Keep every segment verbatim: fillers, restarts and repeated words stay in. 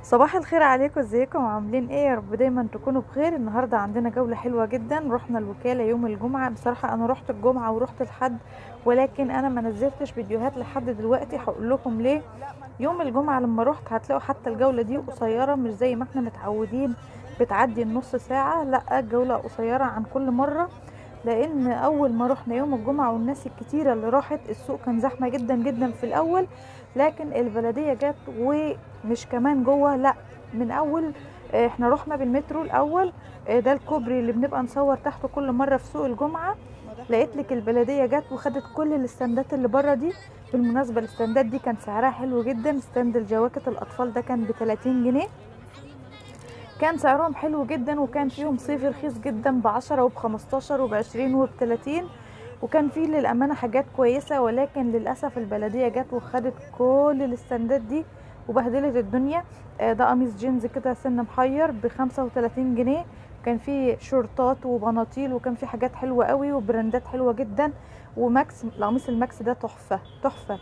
صباح الخير عليكم، ازيكم عاملين ايه؟ يا رب دايما تكونوا بخير. النهارده عندنا جولة حلوة جدا. رحنا الوكالة يوم الجمعة. بصراحة انا رحت الجمعة ورحت الحد، ولكن انا ما نزلتش فيديوهات لحد دلوقتي. هقول لكم ليه. يوم الجمعة لما رحت هتلاقوا حتى الجولة دي قصيرة، مش زي ما احنا متعودين بتعدي النص ساعة. لا، الجولة قصيرة عن كل مرة، لان اول ما رحنا يوم الجمعة والناس الكتيرة اللي راحت، السوق كان زحمة جدا جدا في الاول، لكن البلدية جت ومش كمان جوه، لا، من اول. آه، احنا رحنا بالمترو الاول. آه، ده الكوبري اللي بنبقى نصور تحته كل مرة في سوق الجمعة. لقيت لك البلدية جت وخدت كل الاستندات اللي بره دي. بالمناسبة الاستندات دي كان سعرها حلو جدا. ستاند الجواكت الاطفال ده كان ب ثلاثين جنيه، كان سعرهم حلو جدا، وكان فيهم صيفي رخيص جدا بعشرة وبخمستاشر وبعشرين وبتلاتين، وكان فيه للأمانة حاجات كويسة. ولكن للأسف البلدية جت وخدت كل الاستندات دي وبهدلت الدنيا. آه، ده قميص جينز كده سن محير بخمسة وتلاتين جنيه، كان فيه شورتات وبناطيل، وكان فيه حاجات حلوة قوي وبراندات حلوة جدا. وماكس، القميص الماكس ده تحفة تحفة،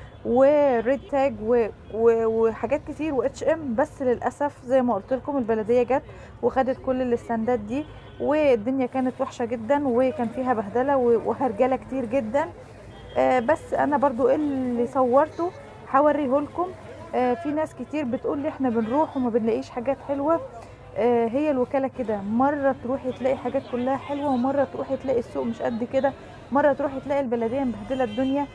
وريد تاج و... و... وحاجات كتير، واتش ام. بس للاسف زي ما قلت لكم البلديه جت وخدت كل الاستندات دي، والدنيا كانت وحشه جدا، وكان فيها بهدله و- وهرجله كتير جدا. آه بس انا برضو اللي صورته هوريه لكم. آه في ناس كتير بتقول لي احنا بنروح وما بنلاقيش حاجات حلوه. آه هي الوكاله كده، مره تروحي تلاقي حاجات كلها حلوه، ومره تروحي تلاقي السوق مش قد كده، مره تروحي تلاقي البلديه مبهدله الدنيا.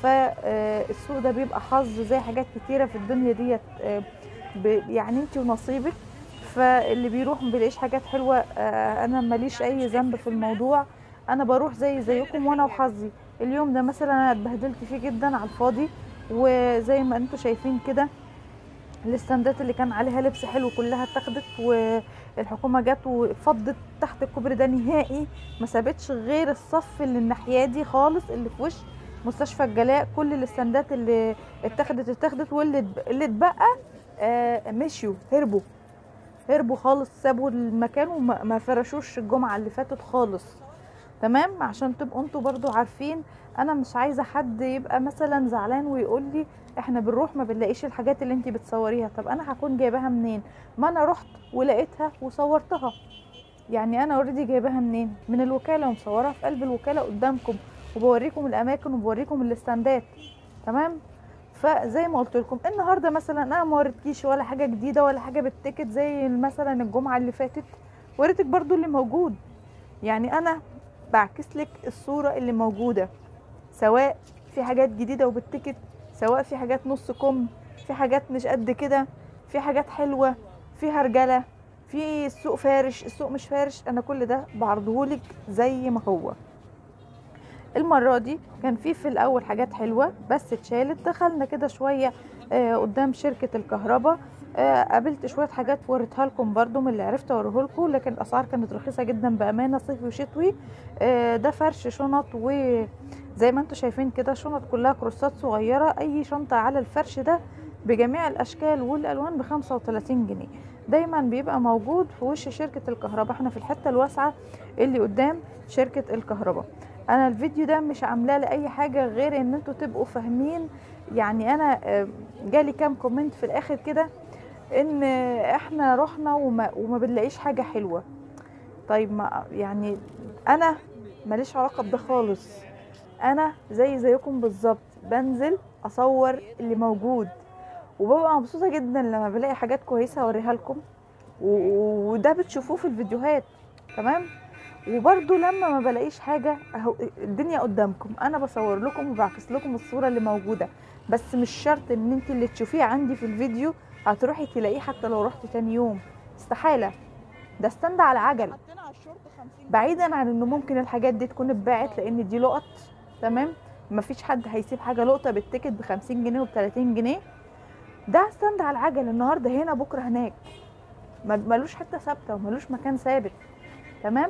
فالسوق ده بيبقى حظ زي حاجات كتيره في الدنيا ديت. آه ب- يعني انت ونصيبك. فاللي بيروح ما بيلاقيش حاجات حلوه، آه انا ماليش اي ذنب في الموضوع. انا بروح زي زيكم وانا وحظي. اليوم ده مثلا انا اتبهدلت فيه جدا على الفاضي، وزي ما انتم شايفين كده الاستندات اللي كان عليها لبس حلو كلها اتاخدت، والحكومه جت وفضت تحت الكوبري ده نهائي. ما سابتش غير الصف اللي الناحيه دي خالص، اللي في وش مستشفى الجلاء. كل الاستندات اللي اتاخدت اتاخدت، واللي اتب- اللي اتبقى آه مشيوا، هربوا هربوا خالص، سابوا المكان وما ما فرشوش الجمعه اللي فاتت خالص. تمام، عشان تبقوا انتوا برضو عارفين. انا مش عايزه حد يبقى مثلا زعلان ويقول لي احنا بنروح ما بنلاقيش الحاجات اللي انتي بتصوريها. طب انا هكون جايباها منين؟ ما انا رحت ولقيتها وصورتها. يعني انا اوريدي جايباها منين؟ من الوكاله، ومصورها في قلب الوكاله قدامكم، وبوريكم الاماكن وبوريكم الاستندات. تمام. فزي ما قلت لكم النهارده مثلا انا ما وريتكيش ولا حاجه جديده ولا حاجه بالتيكت زي مثلا الجمعه اللي فاتت. وريتك برضو اللي موجود. يعني انا بعكس لك الصورة اللي موجودة، سواء في حاجات جديدة وبالتيكت، سواء في حاجات نص كم، في حاجات مش قد كده، في حاجات حلوة، في هرجلة، في السوق فارش، السوق مش فارش. انا كل ده بعرضهولك زي ما هو. المرة دي كان في في الأول حاجات حلوة بس اتشالت. دخلنا كده شوية آه، قدام شركة الكهرباء. آه، قابلت شوية حاجات وريتها لكم برضو من اللي عرفت اوريه لكم، لكن الأسعار كانت رخيصة جدا بأمانة، صيفي وشتوي. آه، ده فرش شنط، وزي ما انتم شايفين كده شنط كلها كروسات صغيرة. أي شنطة على الفرش ده بجميع الأشكال والألوان بخمسة وتلاتين جنيه. دايما بيبقى موجود في وش شركة الكهرباء. احنا في الحتة الواسعة اللي قدام شركة الكهرباء. انا الفيديو ده مش عاملاه لاي حاجه غير ان انتوا تبقوا فاهمين. يعني انا آه، جالي كام كومنت في الاخر كده ان احنا رحنا وما, وما بنلاقيش حاجه حلوه. طيب، ما يعني انا ماليش علاقه بده خالص. انا زي زيكم بالظبط، بنزل اصور اللي موجود، وببقى مبسوطه جدا لما بلاقي حاجات كويسه اوريها لكم، و- وده بتشوفوه في الفيديوهات. تمام. وبرضو لما ما بلاقيش حاجة اهو الدنيا قدامكم، انا بصور لكم وبعكس لكم الصورة اللي موجودة. بس مش شرط ان انت اللي تشوفيه عندي في الفيديو هتروحي تلاقيه حتى لو رحت تاني يوم. استحالة. ده استند على عجل. بعيدا عن انه ممكن الحاجات دي تكون اتباعت لان دي لقط. تمام. مفيش حد هيسيب حاجة لقطة بالتيكت بخمسين جنيه وبتلاتين جنيه. ده استند على العجل، النهاردة هنا بكرة هناك، ما- ملوش حتة ثابتة وملوش مكان ثابت. تمام.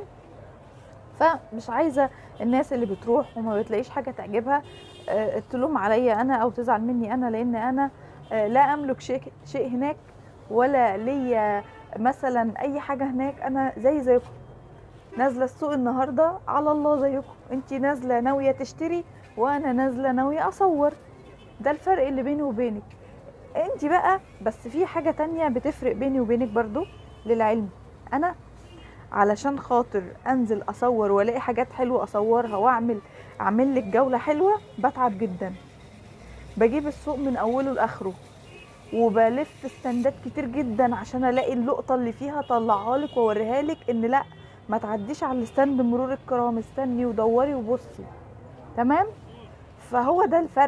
فمش عايزه الناس اللي بتروح وما بتلاقيش حاجه تعجبها آه، تلوم عليا انا او تزعل مني انا، لان انا آه، لا املك شيء شيء هناك، ولا ليا مثلا اي حاجه هناك. انا زي زيكم نازله السوق النهارده على الله زيكم. انتي نازله ناويه تشتري، وانا نازله ناويه اصور. ده الفرق اللي بيني وبينك. انت بقى بس في حاجه تانية بتفرق بيني وبينك برضو للعلم. انا علشان خاطر انزل اصور والاقي حاجات حلوه اصورها واعمل اعمل لك جوله حلوه بتعب جدا، بجيب السوق من اوله لاخره وبلف استندات كتير جدا عشان الاقي اللقطه اللي فيها اطلعها لك واوريها لك ان لا ما تعديش على الاستند مرور الكرام، استني ودوري وبصي. تمام؟ فهو ده الفرق.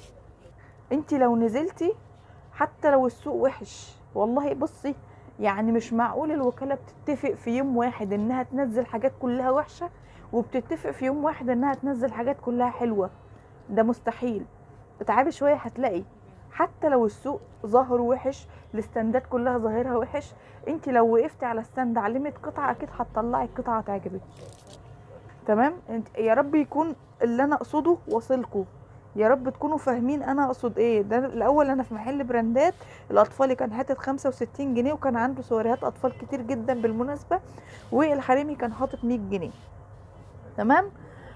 انت لو نزلتي حتى لو السوق وحش والله بصي، يعني مش معقول الوكالة بتتفق في يوم واحد انها تنزل حاجات كلها وحشة وبتتفق في يوم واحد انها تنزل حاجات كلها حلوة، ده مستحيل. اتعبي شوية هتلاقي حتى لو السوق ظاهر وحش، الاستندات كلها ظاهرها وحش، انت لو وقفتي على استند علمت قطعة اكيد هتطلعي قطعة تعجبك. تمام؟ انت يا رب يكون اللي انا اقصده واصلكوا، يا رب تكونوا فاهمين انا اقصد ايه. ده الاول انا في محل براندات الاطفالي كان حاطط خمسة وستين جنيه وكان عنده سواريهات اطفال كتير جدا بالمناسبه، والحريمي كان حاطط مية جنيه. تمام؟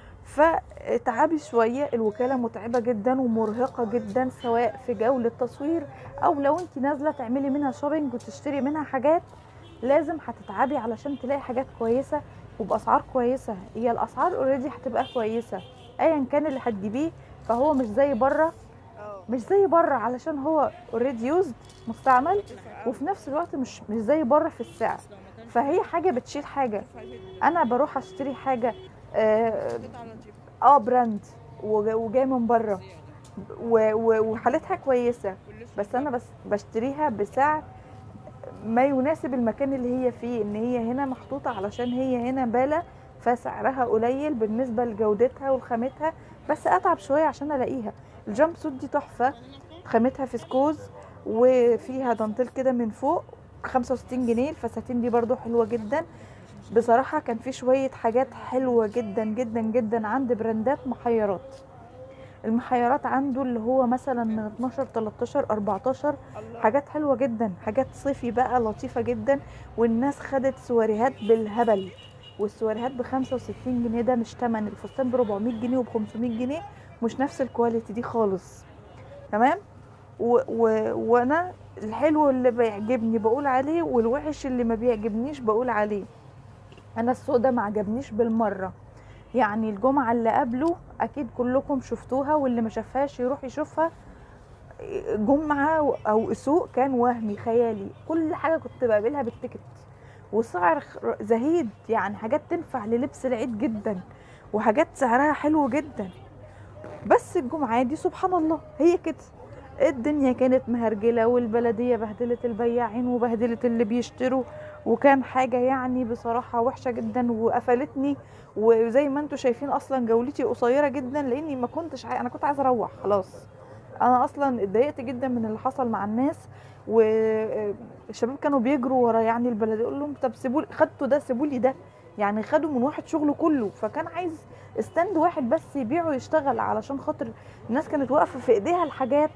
فتعبي شويه، الوكاله متعبه جدا ومرهقه جدا سواء في جوله تصوير او لو انت نازله تعملي منها شوبينج وتشتري منها حاجات، لازم هتتعبي علشان تلاقي حاجات كويسه وباسعار كويسه. هي الاسعار اوريدي هتبقى كويسه ايا كان اللي هتجيبيه، فهو مش زي بره، مش زي بره علشان هو اوريدي يوزد مستعمل، وفي نفس الوقت مش مش زي بره في السعر، فهي حاجه بتشيل حاجه. انا بروح اشتري حاجه اه, آه براند وجاي من بره وحالتها كويسه، بس انا بس بشتريها بسعر ما يناسب المكان اللي هي فيه، ان هي هنا محطوطه علشان هي هنا بالة فسعرها قليل بالنسبه لجودتها وخامتها، بس اتعب شويه عشان الاقيها. الجامب سوت دي تحفه، خامتها فيسكوز وفيها دانتيل كده من فوق، خمسة وستين جنيه. الفساتين دي برضو حلوه جدا بصراحه. كان في شويه حاجات حلوه جدا جدا جدا عند براندات محيرات. المحيرات عنده اللي هو مثلا من اتناشر تلتاشر اربعتاشر، حاجات حلوه جدا، حاجات صيفي بقى لطيفه جدا، والناس خدت سواريهات بالهبل، والسواريهات ب خمسة وستين جنيه، ده مش تمن الفستان ب اربعمية جنيه وب خمسمية جنيه، مش نفس الكواليتي دي خالص. تمام؟ و و وانا الحلو اللي بيعجبني بقول عليه، والوحش اللي ما بيعجبنيش بقول عليه. انا السوق ده ما عجبنيش بالمره، يعني الجمعه اللي قبله اكيد كلكم شفتوها، واللي ما شافهاش يروح يشوفها. جمعه او سوق كان وهمي خيالي، كل حاجه كنت بقابلها بالتيكت وسعر زهيد، يعني حاجات تنفع للبس العيد جدا وحاجات سعرها حلو جدا. بس الجمعه دي سبحان الله هي كده، الدنيا كانت مهرجله والبلديه بهدلت البياعين وبهدلت اللي بيشتروا، وكان حاجه يعني بصراحه وحشه جدا وقفلتني. وزي ما انتم شايفين اصلا جولتي قصيره جدا لاني ما كنتش عاي... انا كنت عايزه اروح خلاص. انا اصلا اتضايقت جدا من اللي حصل مع الناس، والشباب كانوا بيجروا ورا يعني البلديه، اقول لهم طب سيبوا خدتوا ده سيبوا لي ده، يعني خدوا من واحد شغله كله، فكان عايز استند واحد بس يبيعه يشتغل علشان خاطر الناس كانت واقفه في ايديها الحاجات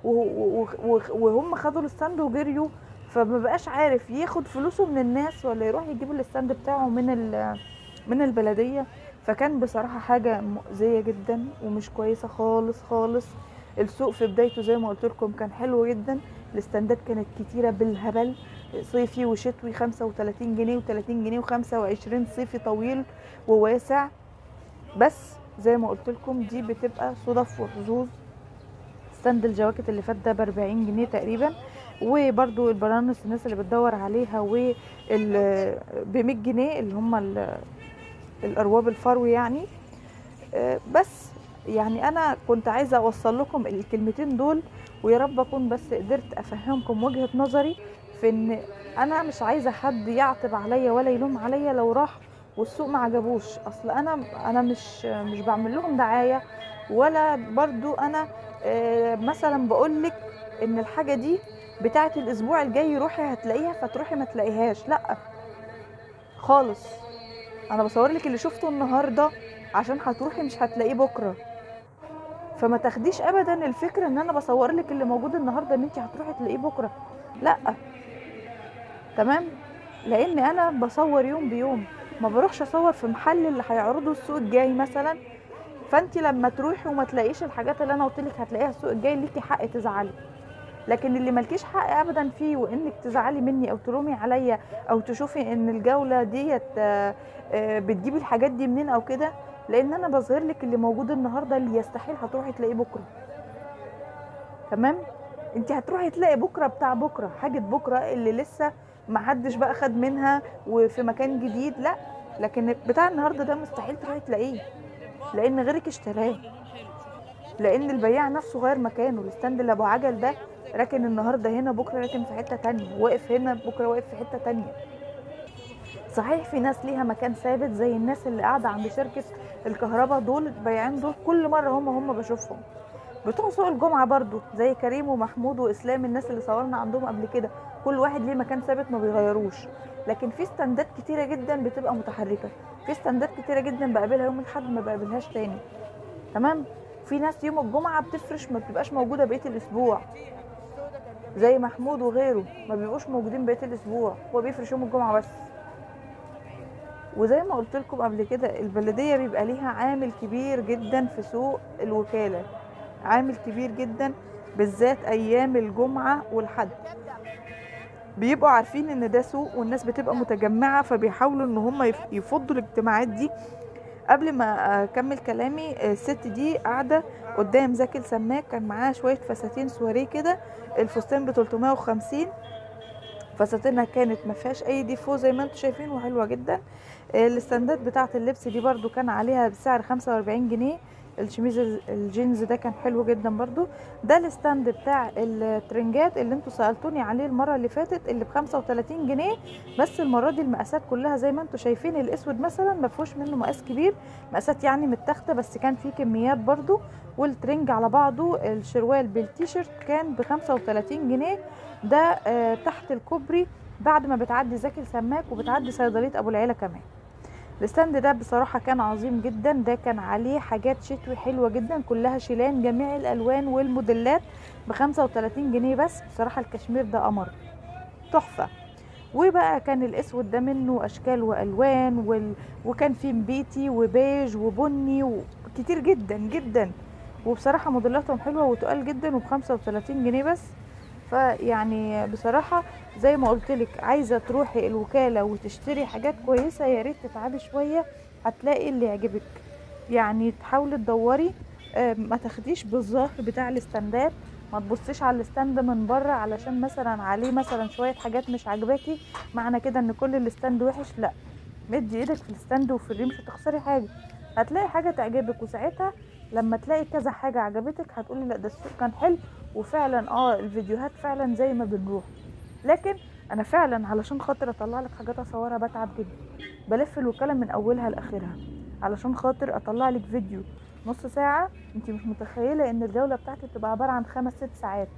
وهم خدوا الستاند وجريوا، فما بقاش عارف ياخد فلوسه من الناس ولا يروح يجيب الستاند بتاعه من من البلديه. فكان بصراحه حاجه مؤذيه جدا ومش كويسه خالص خالص. السوق في بدايته زي ما قلت لكم كان حلو جدا، الاستندات كانت كتيره بالهبل، صيفي وشتوي خمسة وتلاتين جنيه وتلاتين جنيه وخمسة وعشرين، صيفي طويل وواسع. بس زي ما قلت لكم دي بتبقى صدف وحظوظ. ستاند الجواكت اللي فات ده ب اربعين جنيه تقريبا، وبرده البرانس الناس اللي بتدور عليها وال ب مية جنيه اللي هم الارواب الفرو يعني. بس يعني انا كنت عايزه اوصل لكم الكلمتين دول، ويا رب اكون بس قدرت افهمكم وجهه نظري في ان انا مش عايزه حد يعتب عليا ولا يلوم عليا لو راح والسوق ما عجبوش. اصل انا انا مش مش بعمل لهم دعايه، ولا برضو انا مثلا بقول لك ان الحاجه دي بتاعه الاسبوع الجاي روحي هتلاقيها فتروحي ما تلاقيهاش، لا خالص. انا بصور لك اللي شفته النهارده عشان هتروحي مش هتلاقيه بكره، فما تاخديش ابدا الفكره ان انا بصور لك اللي موجود النهارده ان انت هتروحي تلاقيه بكره، لا. تمام؟ لان انا بصور يوم بيوم، ما بروحش اصور في محل اللي هيعرضه السوق الجاي مثلا، فانت لما تروحي وما تلاقيش الحاجات اللي انا قلت لك هتلاقيها السوق الجاي ليكي حق تزعلي. لكن اللي مالكيش حق ابدا فيه وانك تزعلي مني او تلومي عليا او تشوفي ان الجوله ديت آه، آه، بتجيبي الحاجات دي منين او كده، لان انا بظهر لك اللي موجود النهارده اللي يستحيل هتروحي تلاقيه بكره. تمام؟ انت هتروحي تلاقي بكره بتاع بكره، حاجه بكره اللي لسه ما حدش بقى خد منها وفي مكان جديد، لا. لكن بتاع النهارده ده مستحيل تروحي تلاقيه، لان غيرك اشتراه، لان البياع نفسه غير مكانه. الستاند اللي ابو عجل ده راكن النهارده هنا، بكره راكن في حته تانية، واقف هنا بكره واقف في حته تانية. صحيح في ناس ليها مكان ثابت زي الناس اللي قاعده عند شركه الكهرباء، دول البياعين دول كل مره هم هم بشوفهم. بتوع سوق الجمعه برضو زي كريم ومحمود واسلام، الناس اللي صورنا عندهم قبل كده، كل واحد ليه مكان ثابت ما بيغيروش. لكن في ستاندات كتيره جدا بتبقى متحركه، في ستاندات كتيره جدا بقابلها يوم الاحد ما بقابلهاش تاني. تمام؟ في ناس يوم الجمعه بتفرش ما بتبقاش موجوده بقيه الاسبوع، زي محمود وغيره ما بيبقوش موجودين بقيه الاسبوع، هو بيفرش يوم الجمعه بس. وزي ما قلت لكم قبل كده، البلديه بيبقى ليها عامل كبير جدا في سوق الوكاله، عامل كبير جدا بالذات ايام الجمعه والحد. بيبقوا عارفين ان ده سوق والناس بتبقى متجمعه، فبيحاولوا ان هم يف- يفضوا الاجتماعات دي. قبل ما اكمل كلامي، الست دي قاعده قدام زكي السماك، كان معاها شويه فساتين سواريه كده، الفستان ب تلتمية وخمسين. فساتينها كانت ما فيهاش اي ديفو زي ما انتم شايفين، وحلوه جدا. الستاندات بتاعه اللبس دي برضو كان عليها بسعر خمسة واربعين جنيه. الشميز الجينز ده كان حلو جدا برضو. ده الستاند بتاع الترنجات اللي انتوا سالتوني عليه المره اللي فاتت، اللي ب خمسة وتلاتين جنيه. بس المره دي المقاسات كلها زي ما انتوا شايفين، الاسود مثلا ما فيهوش منه مقاس كبير، مقاسات يعني متاخده، بس كان فيه كميات برضو. والترنج على بعضه الشروال بالتيشيرت كان ب خمسة وتلاتين جنيه. ده آه تحت الكوبري بعد ما بتعدي زكي السماك وبتعدي صيدليه ابو العيله كمان. الستاند ده بصراحة كان عظيم جدا، ده كان عليه حاجات شتوي حلوة جدا كلها شيلان جميع الألوان والموديلات ب خمسة وتلاتين جنيه بس. بصراحة الكشمير ده قمر تحفة. وبقى كان الأسود ده منه أشكال وألوان وال... وكان فيه مبيتي وبيج وبني وكتير جدا جدا، وبصراحة موديلاتهم حلوة وتقال جدا وب خمسة وتلاتين جنيه بس. فيعني بصراحة زي ما قلت لك، عايزة تروحي الوكالة وتشتري حاجات كويسة يا ريت تتعبي شوية، هتلاقي اللي يعجبك. يعني تحاولي تدوري، آه، ما تاخديش بالظاهر بتاع الاستندات، ما تبصيش على الاستند من بره علشان مثلا عليه مثلا شوية حاجات مش عاجباكي معنى كده ان كل الاستند وحش. لا، مدي ايدك في الاستند وفي الريم مش هتخسري حاجة، هتلاقي حاجة تعجبك. وساعتها لما تلاقي كذا حاجة عجبتك هتقولي لا ده السوق كان حلو، وفعلا اه الفيديوهات فعلا زي ما بنروح. لكن انا فعلا علشان خاطر اطلع لك حاجات اصورها بتعب جدا، بلف الوكالة من اولها لاخرها علشان خاطر اطلع لك فيديو نص ساعة. انتي مش متخيلة ان الجولة بتاعتي بتبقى عبارة عن خمس ست ساعات.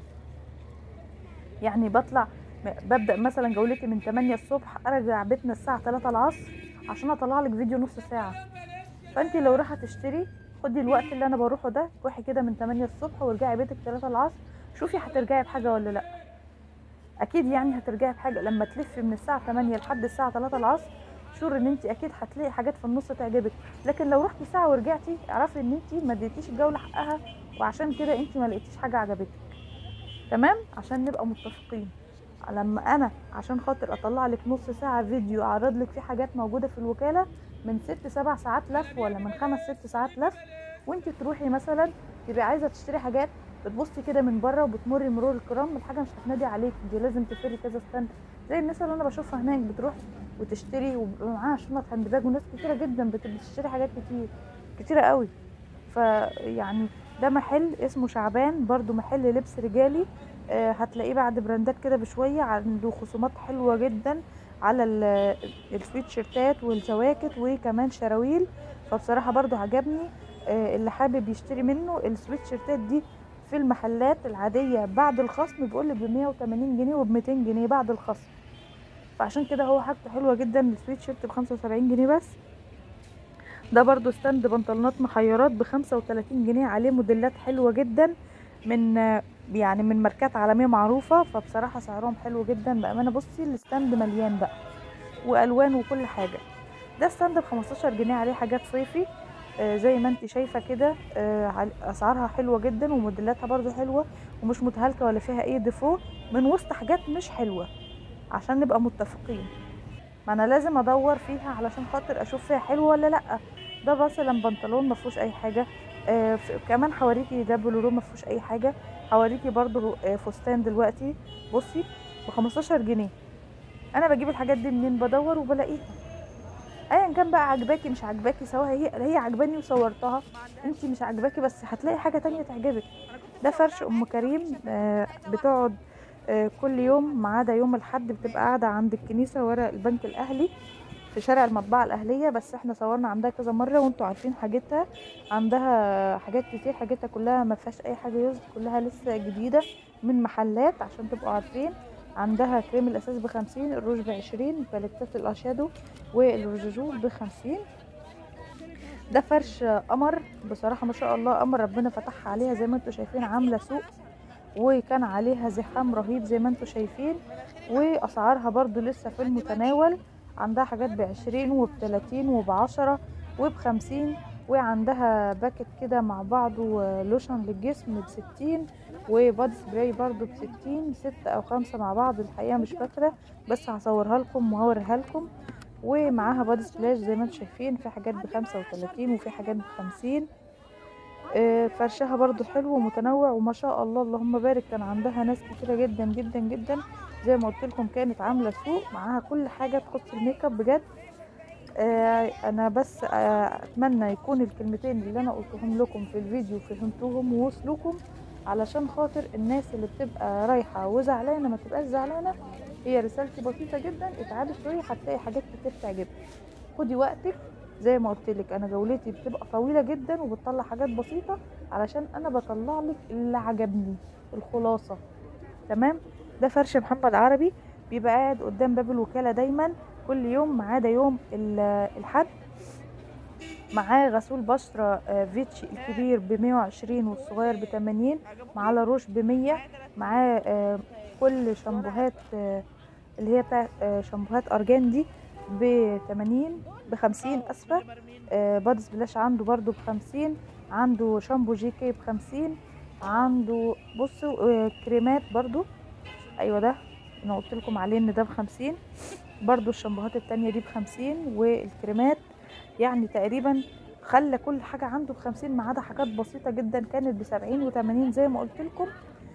يعني بطلع ببدأ مثلا جولتي من تمانية الصبح، ارجع بيتنا الساعة تلاتة العصر عشان اطلع لك فيديو نص ساعة. فانتي لو رايحة تشتري، خدي الوقت اللي انا بروحه ده، روحي كده من تمانية الصبح وارجعي بيتك تلاتة العصر، شوفي هترجعي بحاجة ولا لا. اكيد يعني هترجعي بحاجة لما تلفي من الساعة تمانية لحد الساعة تلاتة العصر، شور ان انت اكيد هتلاقي حاجات في النص تعجبك. لكن لو رحتي ساعة ورجعتي اعرفي ان انت ما اديتيش الجولة حقها، وعشان كده انت ما لقيتيش حاجة عجبتك. تمام؟ عشان نبقى متفقين، لما انا عشان خاطر اطلع لك نص ساعة فيديو اعرض لك فيه حاجات موجودة في الوكالة من ست سبع ساعات لف، ولا من خمس ست ساعات لف، وانت تروحي مثلا تبقي عايزة تشتري حاجات، بتبصي كده من بره وبتمري مرور الكرام، الحاجة مش هتنادي عليك، دي لازم تفري كذا ستاند. زي الناس اللي انا بشوفها هناك بتروح وتشتري وبيبقى معاها شنط هاند باج، وناس كتيرة جدا بت- بتشتري حاجات كتير كتيرة قوي. فيعني ده محل اسمه شعبان، برضو محل لبس رجالي. آه، هتلاقيه بعد براندات كده بشوية، عنده خصومات حلوة جدا على ال- السويت شيرتات والجواكت وكمان شراويل. فبصراحة برضو عجبني. آه، اللي حابب يشتري منه السويت شيرتات دي في المحلات العادية بعد الخصم بيقولك بمية وتمانين جنيه وبميتين جنيه بعد الخصم، فعشان كده هو حاجته حلوة جدا. السويت شيرت بخمسة وسبعين جنيه بس. ده برضو ستاند بنطلونات محيرات بخمسة وتلاتين جنيه، عليه موديلات حلوة جدا من يعني من ماركات عالمية معروفة، فبصراحة سعرهم حلو جدا بأمانة. بصي الستاند مليان بقى والوان وكل حاجة. ده ستاند بخمستاشر جنيه عليه حاجات صيفي. آه زي ما انت شايفه كده. آه اسعارها حلوه جدا وموديلاتها برضو حلوه ومش متهالكه ولا فيها اي ديفو من وسط حاجات مش حلوه، عشان نبقى متفقين. ما انا لازم ادور فيها علشان خاطر اشوف فيها حلو ولا لا. ده مثلا بنطلون ما فيهوش اي حاجه. آه ف- كمان حواريكي ده بلورو ما فيهوش اي حاجه. حواريكي برضو آه فستان دلوقتي بصي ب خمستاشر جنيه. انا بجيب الحاجات دي منين؟ بدور وبلاقيها. ايا كان بقى، عجباكي مش عجباكي، سواء هي هي عجباني وصورتها، انتي مش عجباكي بس هتلاقي حاجه تانية تعجبك. ده فرش ام كريم. آه بتقعد آه كل يوم ما عدا يوم الاحد بتبقى قاعده عند الكنيسه ورا البنك الاهلي في شارع المطبعة الأهلية، بس احنا صورنا عندها كذا مرة وانتوا عارفين حاجتها. عندها حاجات كتير، حاجتها كلها ما فيهاش اي حاجة يوز، كلها لسه جديدة من محلات عشان تبقوا عارفين. عندها كريم الأساس بخمسين، الروج بعشرين، باليتات الأشادو والرجوج بخمسين. ده فرش قمر بصراحة ما شاء الله، قمر ربنا فتحها عليها زي ما انتوا شايفين، عاملة سوق وكان عليها زحام رهيب زي ما انتوا شايفين. واسعارها برضو لسه في المتناول. عندها حاجات بعشرين وبتلاتين وبعشرة وبخمسين، وعندها باكت كده مع بعضه لوشن للجسم بستين، وبادي سبراي برضو بستين، ستة او خمسة مع بعض الحقيقة مش فاكرة، بس هصورها لكم وهوريها لكم. ومعاها بادي سبلاش زي ما انتم شايفين، في حاجات بخمسة وتلاتين وفي حاجات بخمسين. آه، فرشها برضو حلو ومتنوع وما شاء الله اللهم بارك. كان عندها ناس كتيرة جدا جدا جدا زي ما قلت لكم، كانت عاملة سوق معاها كل حاجة تخص الميك اب بجد. آه، انا بس آه، اتمنى يكون الكلمتين اللي انا قلتهم لكم في الفيديو فهمتوهم ووصلوكم، علشان خاطر الناس اللي بتبقى رايحة وزعلانة ما تبقاش زعلانة. هي رسالتي بسيطة جدا، اتعالي شوية هتلاقي حاجات كتير تعجبك. خدي وقتك زي ما قلت لك، انا جولتي بتبقى طويله جدا وبتطلع حاجات بسيطه علشان انا بطلع لك اللي عجبني، الخلاصه. تمام. ده فرش محمد عربي، بيبقى قاعد قدام باب الوكاله دايما كل يوم ما عدا يوم ال- الحد. معاه غسول بشرة آه، فيتشي الكبير بمية وعشرين والصغير بتمانين، معاه لاروش بمية. معاه آه، كل شامبوهات آه، اللي هي بتاع آه، شامبوهات ارجان دي بتمانين، بخمسين اسفة. آه، بادي سبلاش عنده برضو بخمسين. عنده شامبو جي كي بخمسين. عنده بصوا آه، كريمات برضو. ايوه ده انا قلت لكم عليه ان ده بخمسين. برضو الشامبوهات التانية دي بخمسين والكريمات. يعني تقريبا خلى كل حاجة عنده بخمسين ما عدا حاجات بسيطة جدا كانت بسبعين وتمانين زي ما قلت لكم.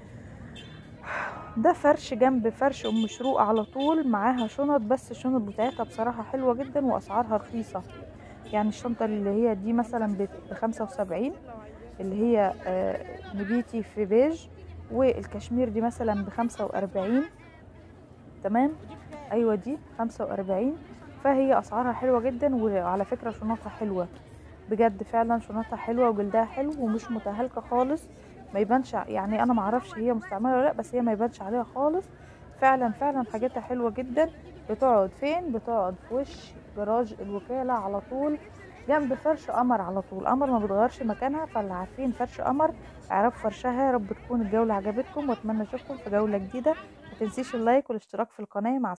ده فرش جنب فرش ام شروق على طول، معاها شنط، بس الشنط بتاعتها بصراحة حلوة جدا واسعارها رخيصة. يعني الشنطة اللي هي دي مثلا بخمسة وسبعين، اللي هي آه، نبيتي في بيج، والكشمير دي مثلا بخمسة واربعين. تمام. ايوه دي خمسة واربعين. فهي اسعارها حلوة جدا، وعلى فكرة شنطها حلوة بجد، فعلا شنطها حلوة وجلدها حلو ومش متهالكة خالص. ما يبانش ع- يعني انا معرفش هي مستعملة ولا لا، بس هي ما يبانش عليها خالص. فعلا فعلا حاجتها حلوة جدا. بتقعد فين؟ بتقعد في وش جراج الوكالة على طول، جنب فرش قمر على طول. قمر ما بتغيرش مكانها، فاللي عارفين فرش قمر اعرفوا فرشها. يا رب تكون الجولة عجبتكم، واتمنى اشوفكم في جولة جديدة. ما تنسيش اللايك والاشتراك في القناة. مع